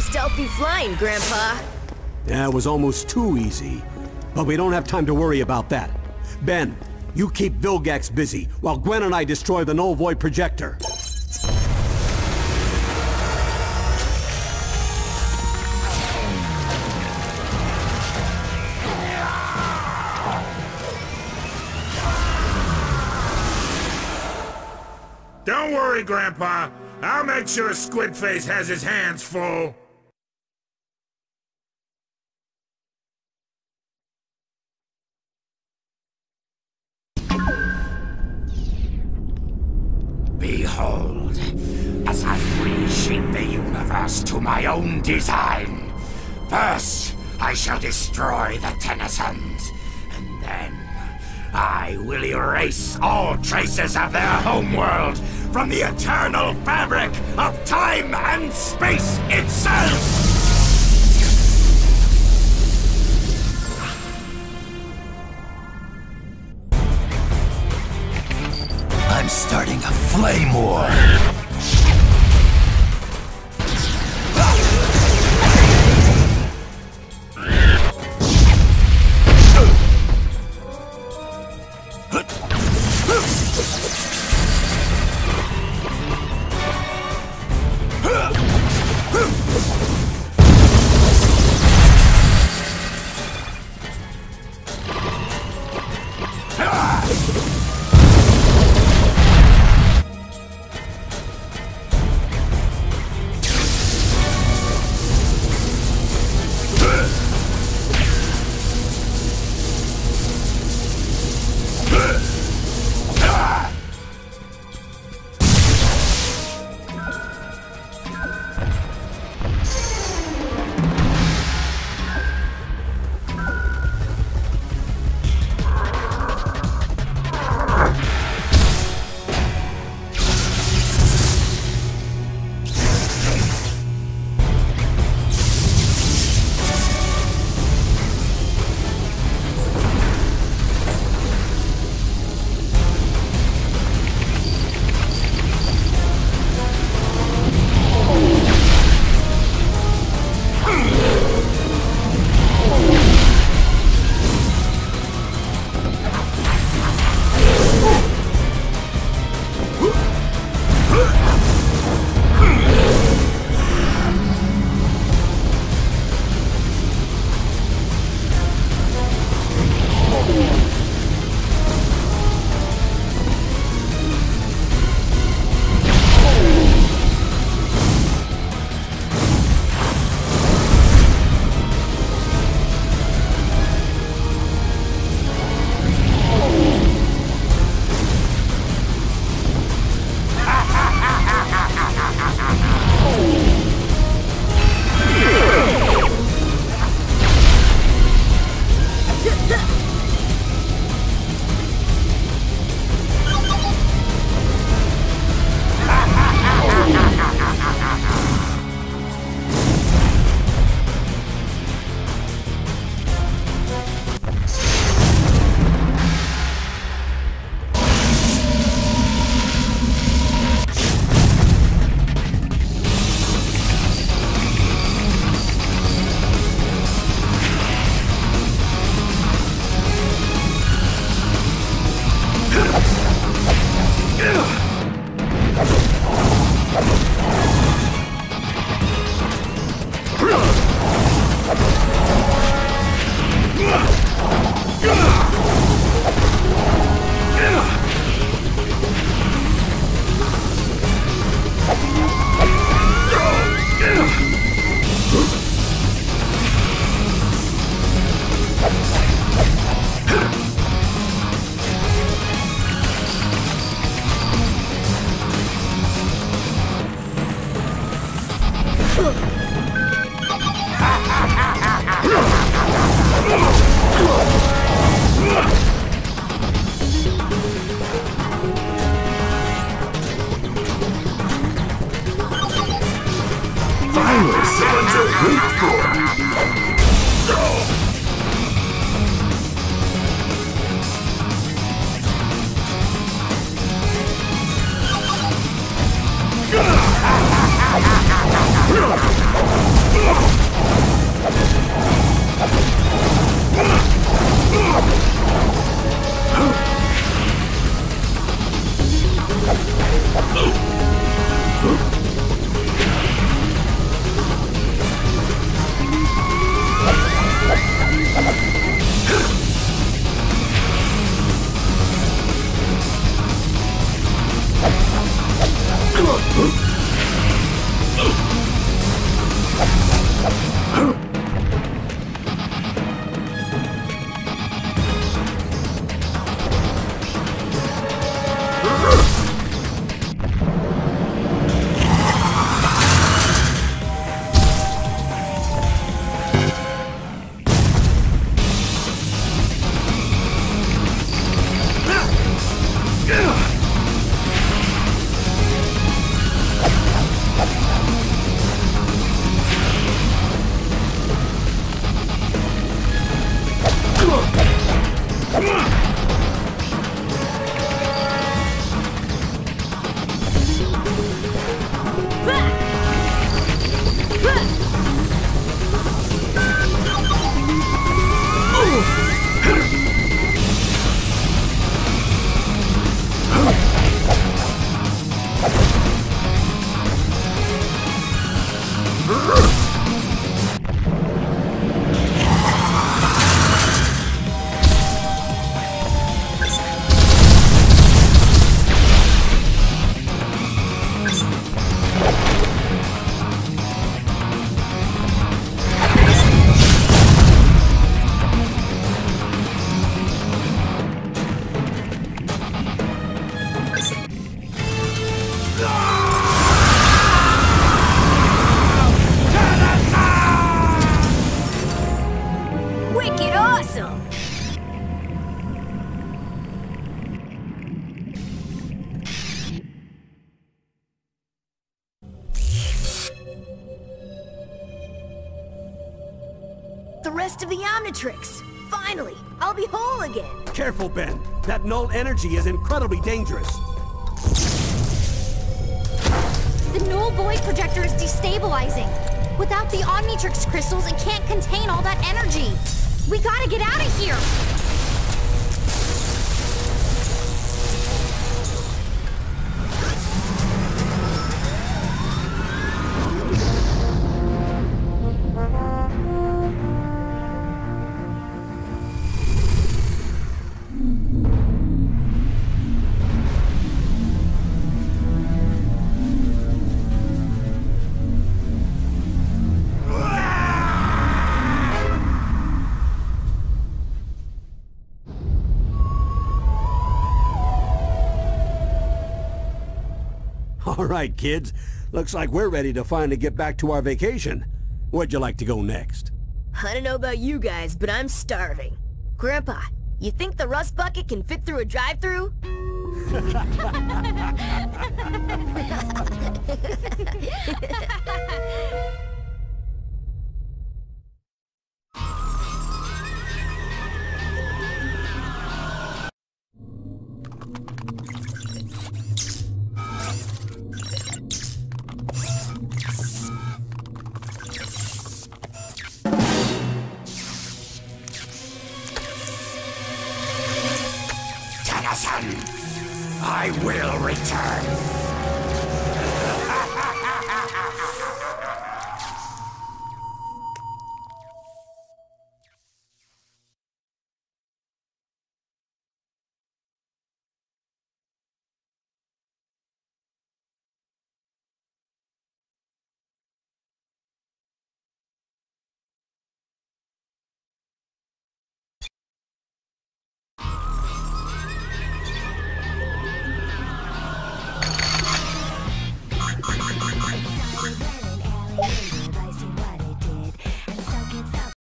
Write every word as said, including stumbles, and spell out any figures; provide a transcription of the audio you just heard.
stealthy flying, Grandpa. Yeah, it was almost too easy. But we don't have time to worry about that. Ben, you keep Vilgax busy, while Gwen and I destroy the null void projector. Don't worry, Grandpa. I'll make sure Squidface has his hands full. Behold, as I reshape the universe to my own design. First, I shall destroy the Tennysons, and then I will erase all traces of their homeworld from the eternal fabric of time and space itself! I'm starting a flame war! Finally, someone to wait for! The rest of the Omnitrix! Finally! I'll be whole again! Careful, Ben. That null energy is incredibly dangerous. The null void projector is destabilizing. Without the Omnitrix crystals, it can't contain all that energy. We gotta get out of here! All right, kids. Looks like we're ready to finally get back to our vacation. Where'd you like to go next? I don't know about you guys, but I'm starving. Grandpa, you think the rust bucket can fit through a drive-thru? I will return.